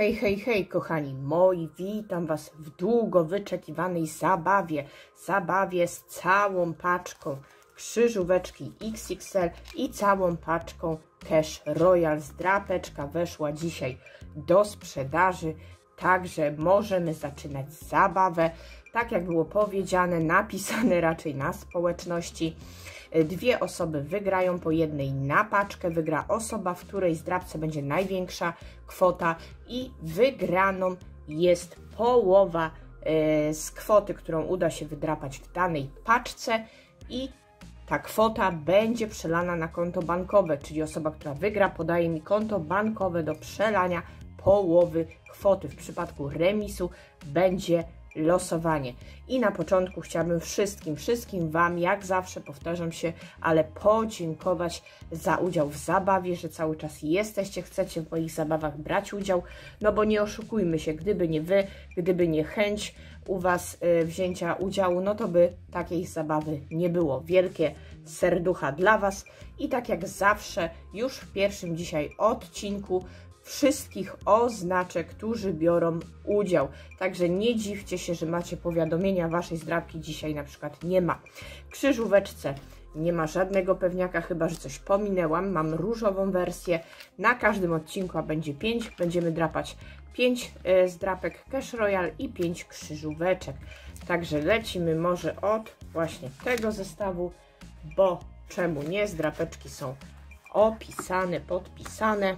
Hej, hej, hej, kochani moi, witam Was w długo wyczekiwanej zabawie z całą paczką krzyżóweczki XXL i całą paczką Cash Royal. Drapeczka weszła dzisiaj do sprzedaży, także możemy zaczynać zabawę. Tak jak było powiedziane, napisane raczej na społeczności, 2 osoby wygrają po jednej na paczkę. Wygra osoba, w której zdrapce będzie największa kwota i wygraną jest połowa z kwoty, którą uda się wydrapać w danej paczce, i ta kwota będzie przelana na konto bankowe, czyli osoba, która wygra, podaje mi konto bankowe do przelania połowy kwoty. W przypadku remisu będzie losowanie. I na początku chciałabym wszystkim Wam, jak zawsze powtarzam się, ale podziękować za udział w zabawie, że cały czas jesteście, chcecie w moich zabawach brać udział, no bo nie oszukujmy się, gdyby nie Wy, gdyby nie chęć u Was wzięcia udziału, no to by takiej zabawy nie było. Wielkie serducha dla Was i tak jak zawsze już w pierwszym dzisiaj odcinku wszystkich oznaczę, którzy biorą udział. Także nie dziwcie się, że macie powiadomienia, Waszej zdrapki dzisiaj na przykład nie ma. W krzyżóweczce nie ma żadnego pewniaka, chyba że coś pominęłam. Mam różową wersję. Na każdym odcinku, a będzie 5, będziemy drapać 5 zdrapek Cash Royal i 5 krzyżóweczek. Także lecimy może od właśnie tego zestawu, bo czemu nie? Zdrapeczki są opisane, podpisane.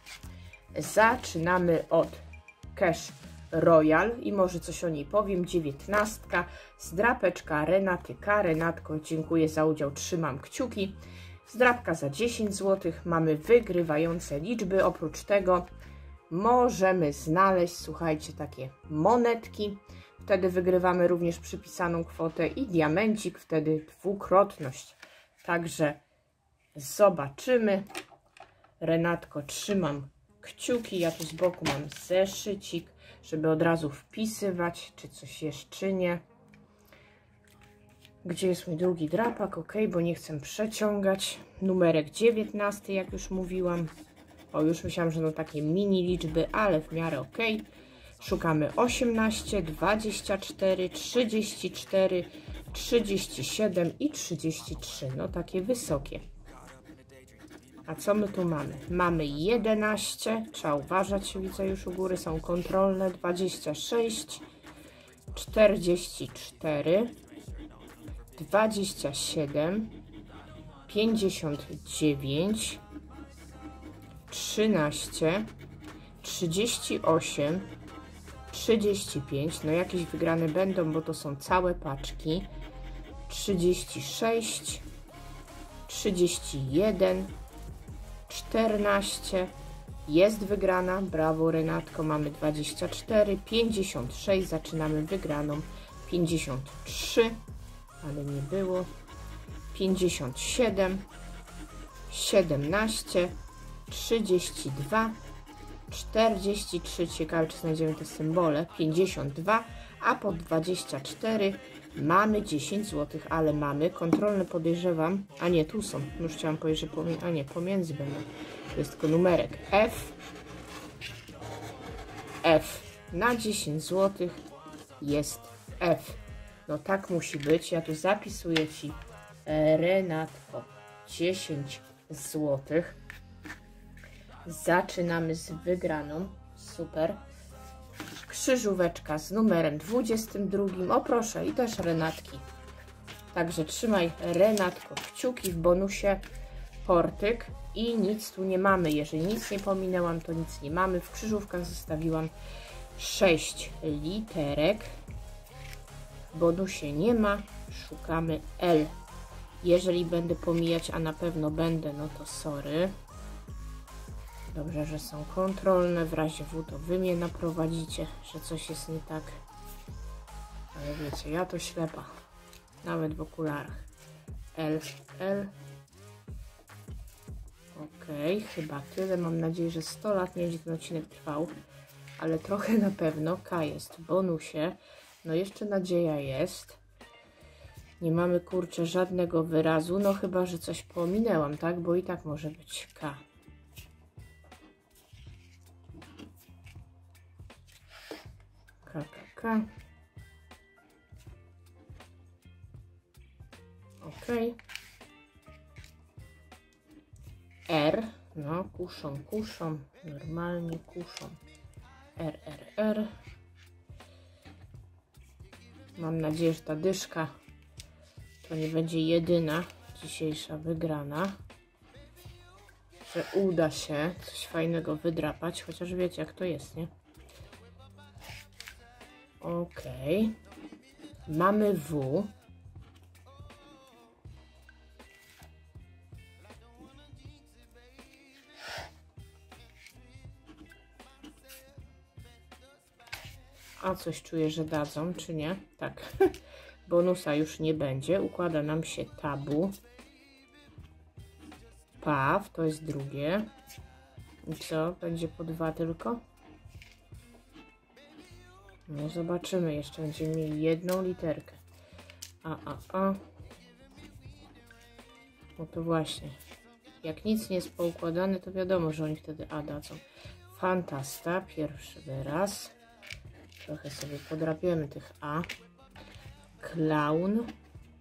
Zaczynamy od Cash Royal i może coś o niej powiem. 19, zdrapeczka Renaty K. Renatko, dziękuję za udział, trzymam kciuki. Zdrapka za 10 zł. Mamy wygrywające liczby. Oprócz tego możemy znaleźć, słuchajcie, takie monetki. Wtedy wygrywamy również przypisaną kwotę i diamencik, wtedy dwukrotność. Także zobaczymy. Renatko, trzymam kciuki. Ja tu z boku mam zeszycik, żeby od razu wpisywać, czy coś jest, czy nie. Gdzie jest mój drugi drapak? Ok, bo nie chcę przeciągać. Numerek 19, jak już mówiłam. O, już myślałam, że no takie mini liczby, ale w miarę ok. Szukamy 18, 24, 34, 37 i 33. No takie wysokie. A co my tu mamy? Mamy 11, trzeba uważać, widzę już u góry są kontrolne, 26, 44, 27, 59, 13, 38, 35, no jakieś wygrane będą, bo to są całe paczki, 36, 31, 14, jest wygrana, brawo Renatko, mamy 24, 56, zaczynamy wygraną, 53, ale nie było, 57, 17, 32, 43, ciekawe czy znajdziemy te symbole, 52, a po 24 mamy 10 zł, ale mamy kontrolne, podejrzewam, a nie, tu są, już chciałam powiedzieć, że pomiędzy będą, to jest tylko numerek F, na 10 zł jest F, no tak musi być, ja tu zapisuję Ci, Renatko, 10 zł, zaczynamy z wygraną, super. Krzyżóweczka z numerem 22. O proszę, i też Renatki. Także trzymaj, Renatko, kciuki, w bonusie portyk i nic tu nie mamy. Jeżeli nic nie pominęłam, to nic nie mamy. W krzyżówkach zostawiłam 6 literek. W bonusie nie ma. Szukamy L. Jeżeli będę pomijać, a na pewno będę, no to sorry. Dobrze, że są kontrolne, w razie W to Wy mnie naprowadzicie, że coś jest nie tak. Ale wiecie, ja to ślepa, nawet w okularach. L. Ok, chyba tyle, mam nadzieję, że 100 lat nie będzie ten odcinek trwał, ale trochę na pewno. K jest w bonusie, no jeszcze nadzieja jest. Nie mamy, kurczę, żadnego wyrazu, no chyba, że coś pominęłam, tak, bo i tak może być K. K. OK. R. No, kuszą, normalnie kuszą. R. Mam nadzieję, że ta dyszka to nie będzie jedyna dzisiejsza wygrana. Że uda się coś fajnego wydrapać, chociaż wiecie jak to jest, nie? OK. Mamy W. A coś czuję, że dadzą, czy nie? Tak. Bonusa już nie będzie. Układa nam się tabu. Paw, to jest drugie. I co? Będzie po 2 tylko? No zobaczymy. Jeszcze będziemy mieli jedną literkę. A. No to właśnie. Jak nic nie jest poukładane, to wiadomo, że oni wtedy A dadzą. Fantasta, pierwszy wyraz. Trochę sobie podrapiemy tych A. Klaun.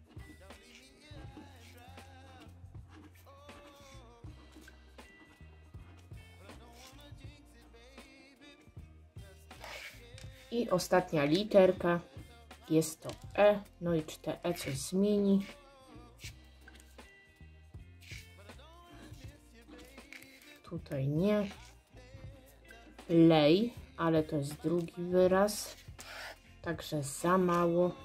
I ostatnia literka. Jest to E. No i czy te E coś zmieni? Tutaj nie. Lej, ale to jest drugi wyraz. Także za mało.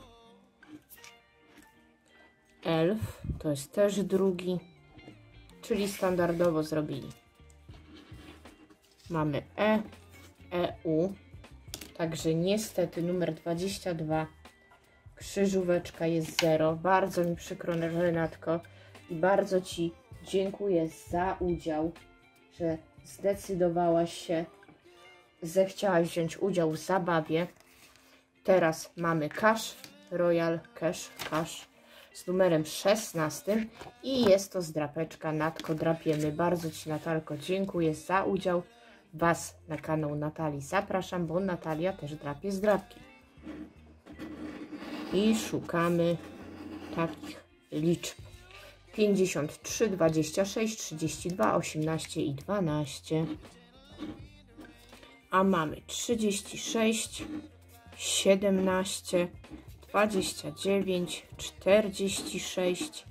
Elf, to jest też drugi. Czyli standardowo zrobili. Mamy E, EU. Także niestety numer 22. Krzyżóweczka jest 0. Bardzo mi przykro, Renatko. I bardzo Ci dziękuję za udział, że zdecydowałaś się, zechciałaś wziąć udział w zabawie. Teraz mamy Cash, Royal Cash z numerem 16 i jest to zdrapeczka Natko Drapiemy. Bardzo Ci, Natalko, dziękuję za udział. Was na kanał Natalii zapraszam, bo Natalia też drapie zdrapki. I szukamy takich liczb. 53, 26, 32, 18 i 12. A mamy 36, 17, 29, 46,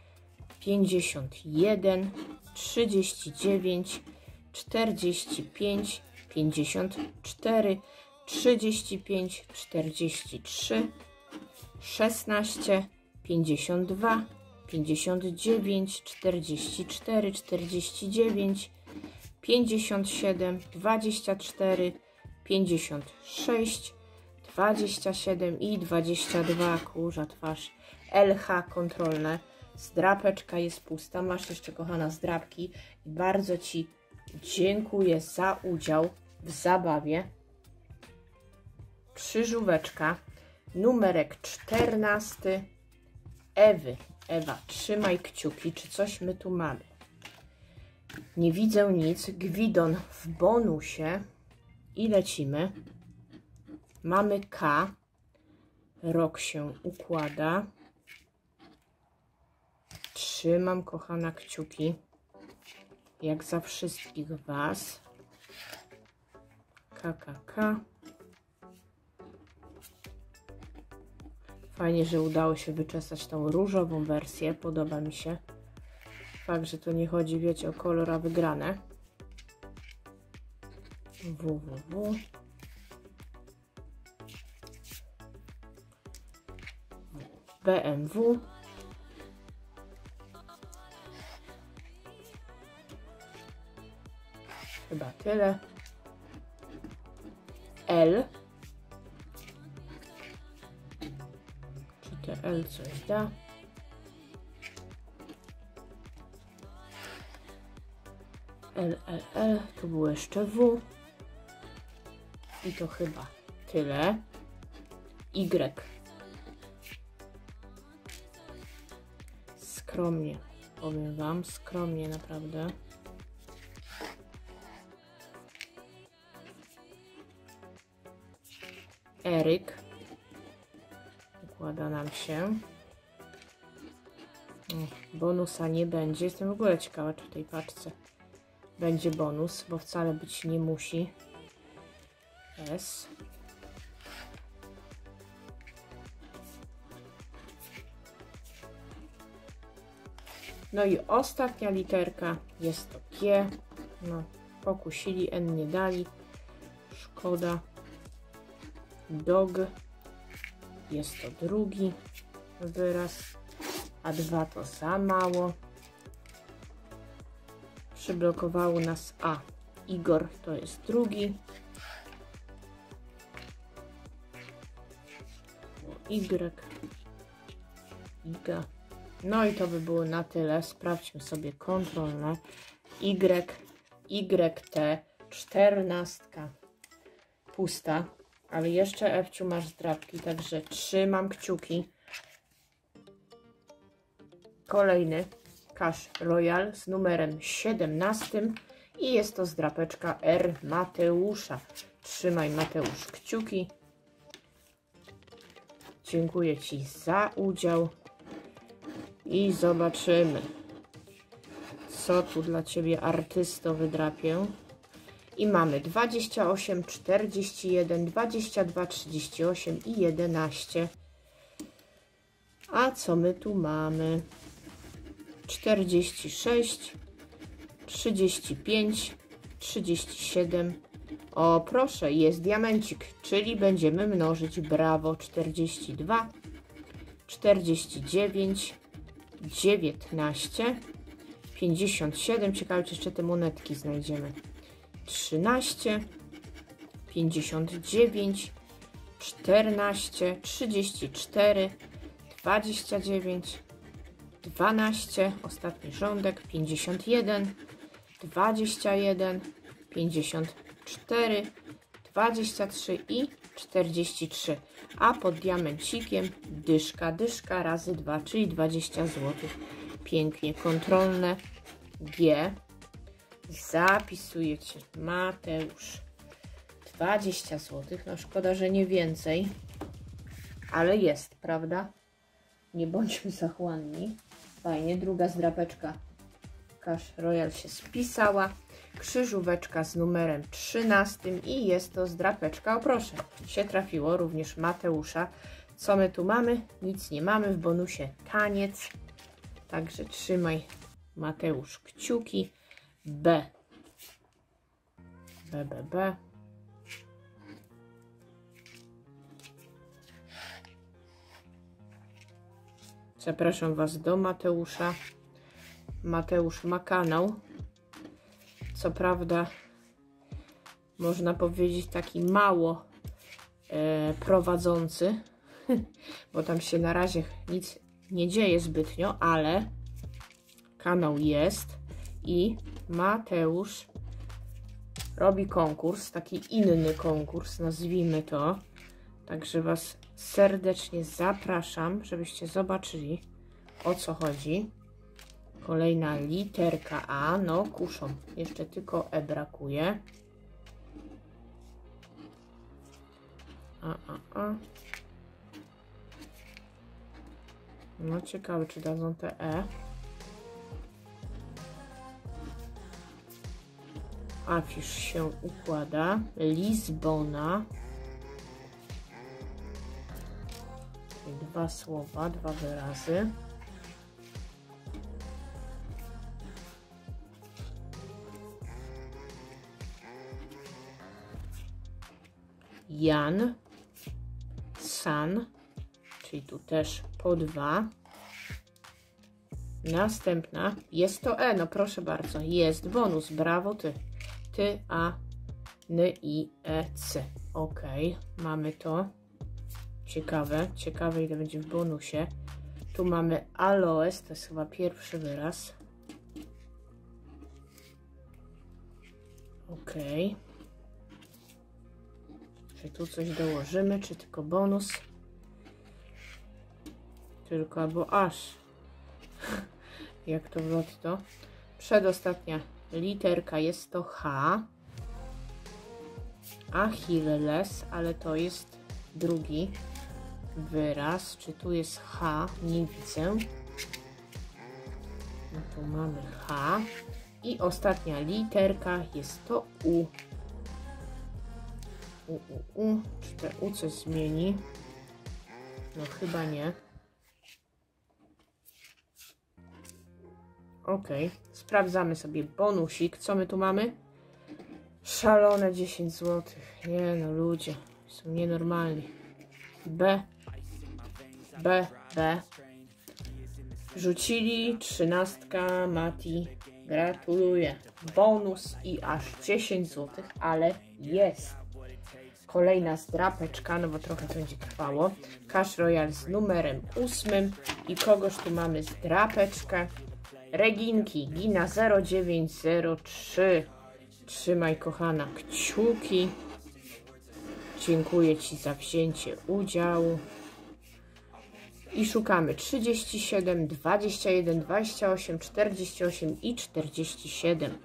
51, 39, 45, 54, 35, 43, 16, 52, 59, 44, 49, 57, 24, 56, 27 i 22. Kurza twarz. LH kontrolne. Zdrapeczka jest pusta. Masz jeszcze, kochana, zdrapki. I bardzo Ci dziękuję za udział w zabawie. Krzyżóweczka. Numerek 14. Ewy. Ewa, trzymaj kciuki. Czy coś my tu mamy? Nie widzę nic. Gwidon w bonusie. I lecimy. Mamy K. Rok się układa. Trzymam, kochana, kciuki. Jak za wszystkich Was. KKK. Fajnie, że udało się wyczesać tą różową wersję. Podoba mi się. Fakt, że to nie chodzi, wiecie, o kolor, a wygrane. www. BMW. Chyba tyle. L. Czy te L coś da? L. Tu było jeszcze W. I to chyba tyle. Y. Skromnie, powiem Wam, skromnie naprawdę. Eryk. układa nam się. Bonusa nie będzie. Jestem w ogóle ciekawa, czy w tej paczce będzie bonus, bo wcale być nie musi. S. No i ostatnia literka jest to G. No, pokusili, N nie dali. Szkoda. Dog. Jest to drugi wyraz. A 2 to za mało. Przyblokowało nas A. Igor to jest drugi. Y. Iga. No i to by było na tyle. Sprawdźmy sobie kontrolne. YT 14. Pusta. Ale jeszcze Ewciu masz zdrabki, także trzymam kciuki. Kolejny Cash Royal z numerem 17 i jest to zdrapeczka R Mateusza. Trzymaj, Mateusz, kciuki. Dziękuję Ci za udział i zobaczymy, co tu dla Ciebie, artysto, wydrapię. I mamy 28, 41, 22, 38 i 11. A co my tu mamy? 46, 35, 37. O, proszę, jest diamencik, czyli będziemy mnożyć. Brawo. 42, 49, 19, 57. Ciekawe, czy jeszcze te monetki znajdziemy. 13, 59, 14, 34, 29, 12, ostatni rządek, 51, 21, 54, 23 i 43. A pod diamencikiem dyszka razy 2, czyli 20 zł. Pięknie, kontrolne G. Zapisujecie, Mateusz. 20 zł. No szkoda, że nie więcej, ale jest, prawda? Nie bądźmy zachłanni. Fajnie, druga zdrapeczka Cash Royal się spisała. Krzyżóweczka z numerem 13 i jest to zdrapeczka, o proszę, się trafiło również Mateusza. Co my tu mamy? Nic nie mamy, w bonusie taniec. Także trzymaj, Mateusz, kciuki. B. B. Zapraszam Was do Mateusza. Mateusz ma kanał. Co prawda, można powiedzieć, taki mało prowadzący, bo tam się na razie nic nie dzieje zbytnio, ale kanał jest i Mateusz robi konkurs, taki inny konkurs, nazwijmy to. Także Was serdecznie zapraszam, żebyście zobaczyli, o co chodzi. Kolejna literka A, no kuszą, jeszcze tylko E brakuje. No ciekawe, czy dadzą te E. Afisz się układa. Lizbona. Dwa słowa, dwa wyrazy. Jan, San, czyli tu też po 2. Następna jest to E, no proszę bardzo, jest bonus, brawo Ty. Ty, A, N, I, E, C. Ok, mamy to. Ciekawe ile będzie w bonusie. Tu mamy aloes, to jest chyba pierwszy wyraz. Ok. Czy tu coś dołożymy, czy tylko bonus? Tylko albo aż. Jak to w lotto. Przedostatnia literka jest to H. Achilles, ale to jest drugi wyraz. Czy tu jest H? Nie widzę. No tu mamy H. I ostatnia literka jest to U. Czy te U coś zmieni? No chyba nie. Ok, sprawdzamy sobie bonusik. Co my tu mamy? Szalone 10 zł. Nie no, ludzie są nienormalni. B. Rzucili 13, Mati. Gratuluję. Bonus i aż 10 zł, ale jest. Kolejna zdrapeczka, no bo trochę to będzie trwało. Cash Royale z numerem 8. I kogoż tu mamy zdrapeczkę? Reginki, Gina 0903. Trzymaj, kochana, kciuki. Dziękuję Ci za wzięcie udziału. I szukamy 37, 21, 28, 48 i 47.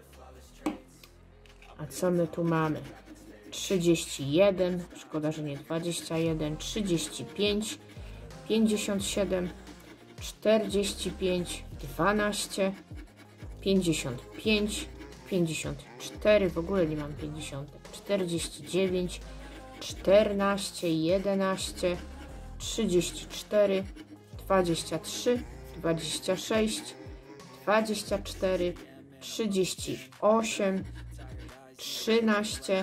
A co my tu mamy? 31, szkoda, że nie 21, 35, 57, 45, 12, 55, 54, w ogóle nie mam 50, 49, 14, 11, 34, 23, 26, 24, 38, 13,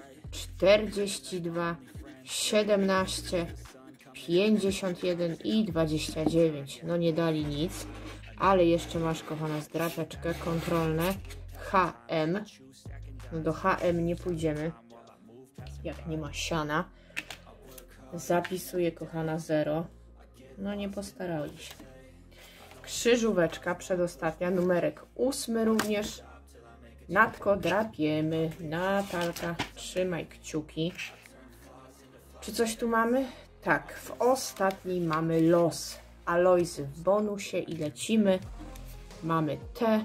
42, 17, 51 i 29. No nie dali nic, ale jeszcze masz, kochana, zdrapeczkę kontrolne HM. No do HM nie pójdziemy, jak nie ma siana. Zapisuję, kochana, 0. No nie postarali się. Krzyżóweczka przedostatnia, numerek 8 również. Natko, drapiemy. Natalka, trzymaj kciuki. Czy coś tu mamy? Tak, w ostatniej mamy los. Alojzy w bonusie i lecimy. Mamy T.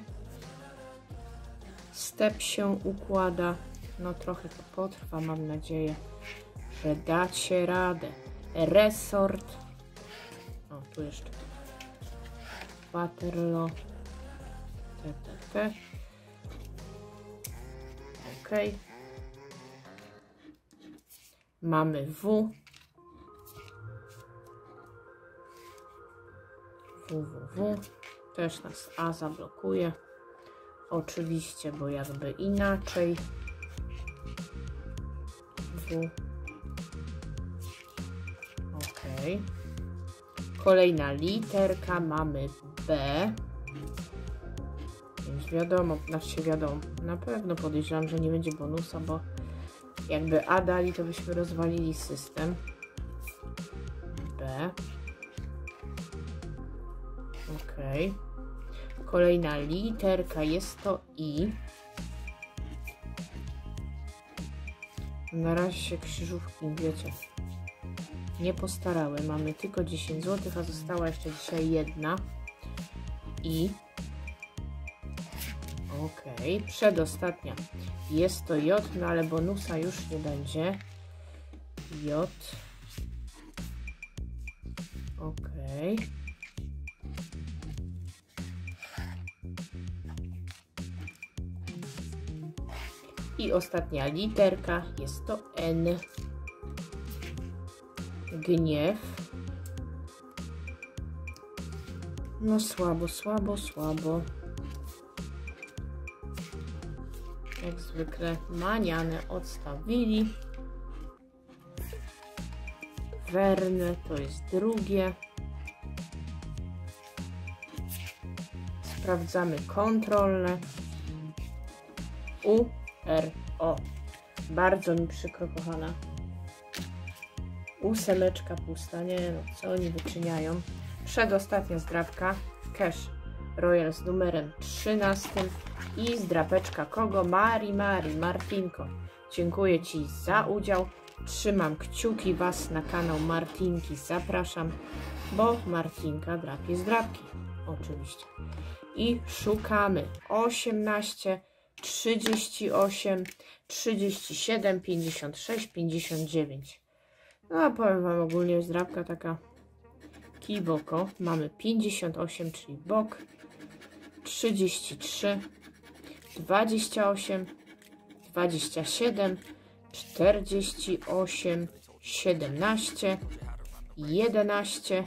Step się układa. No trochę to potrwa, mam nadzieję, że dacie radę. Resort. O, tu jeszcze Waterloo. T. Ok. Mamy W. www. Też nas A zablokuje. Oczywiście, bo jakby inaczej. W. Ok. Kolejna literka, mamy B. Więc wiadomo, wiadomo, na pewno podejrzewam, że nie będzie bonusa, bo jakby A dali, to byśmy rozwalili system. B. Ok. Kolejna literka jest to I. Na razie się krzyżówki, wiecie, nie postarały. Mamy tylko 10 zł, a została jeszcze dzisiaj jedna. I. Ok. Przedostatnia jest to J, no ale bonusa już nie będzie. J. Ok. I ostatnia literka jest to N. Gniew. No słabo. Jak zwykle maniane odstawili. Werne to jest drugie. Sprawdzamy kontrolne. URO. Bardzo mi przykro, kochana. 8 pusta. Nie no, co oni wyczyniają. Przedostatnia zdrapka. Cash Royale z numerem 13. I zdrapeczka kogo? Martinko. Dziękuję Ci za udział. Trzymam kciuki Was na kanał Martinki. Zapraszam, bo Martinka drapie zdrapki. Oczywiście. I szukamy 18, 38, 37, 56, 59. No a powiem wam, ogólnie zdrabka taka kiboko. Mamy 58, czyli bok, 33, 28, 27, 48, 17, 11,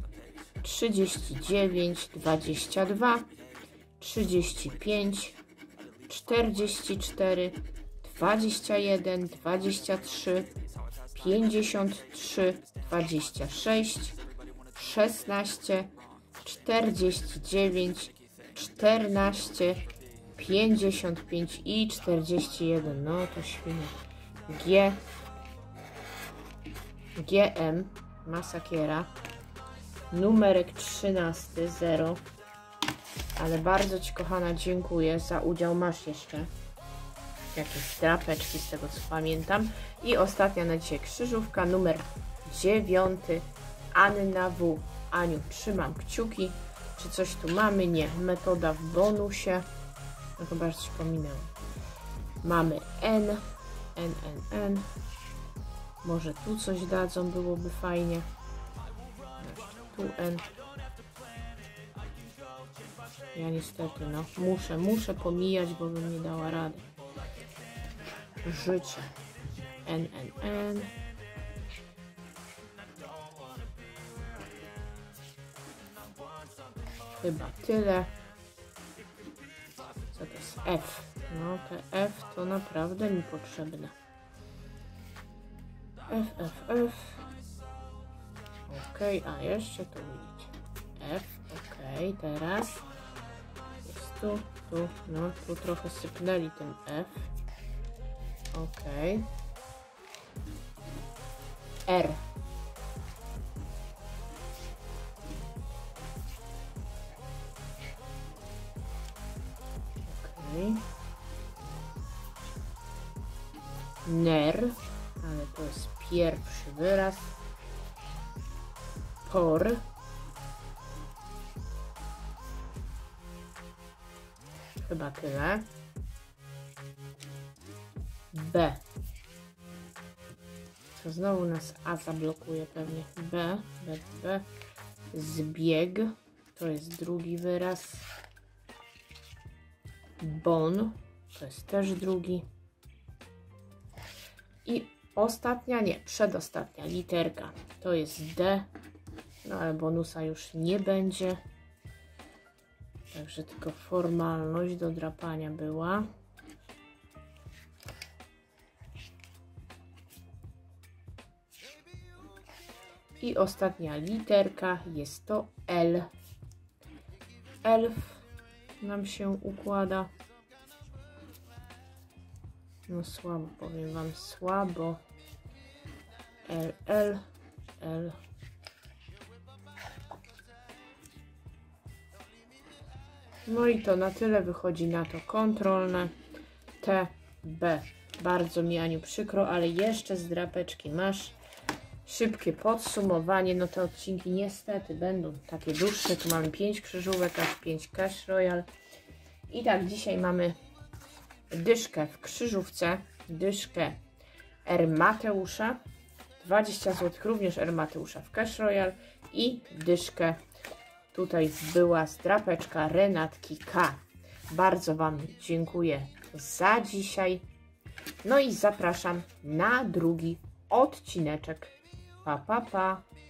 39, 22, 35, 44, 21, 23, 53, 26, 16, 49, 14, 55 i 41. No to świnie. GM Masakiera. Numerek 13, 0. Ale bardzo ci, kochana, dziękuję za udział. Masz jeszcze jakieś drapeczki, z tego co pamiętam. I ostatnia na dzisiaj krzyżówka, numer 9, Anna W. Aniu, trzymam kciuki. Czy coś tu mamy? Nie. Metoda w bonusie. No chyba, że coś pominęło. Mamy N. Może tu coś dadzą, byłoby fajnie. Tu N. Ja niestety, no, muszę pomijać, bo bym nie dała rady. Życie. N. Chyba tyle. Co to jest F? No te F to naprawdę mi potrzebne. F. Ok, a jeszcze tu widzicie. F, ok, teraz jest tu, no tu trochę sypnęli tym F. Ok. R. Ok. Ner, ale to jest pierwszy wyraz. Por. Chyba tyle. B. Co znowu nas A zablokuje pewnie. B. Zbieg. To jest drugi wyraz. Bon. To jest też drugi. I ostatnia, nie, przedostatnia literka. To jest D. No ale bonusa już nie będzie. Także tylko formalność do drapania była. I ostatnia literka jest to L. Elf nam się układa. No słabo, powiem wam, słabo. L. No i to na tyle, wychodzi na to kontrolne. T, B. Bardzo mi, Aniu, przykro, ale jeszcze z drapeczki masz. Szybkie podsumowanie. No te odcinki niestety będą takie dłuższe. Tu mamy 5 krzyżówek, aż 5 Cash Royal. I tak, dzisiaj mamy dyszkę w krzyżówce, dyszkę R. Mateusza, 20 zł również R. Mateusza w Cash Royal i dyszkę, tutaj była drapeczka Renatki K. Bardzo wam dziękuję za dzisiaj. No i zapraszam na drugi odcineczek. Pa.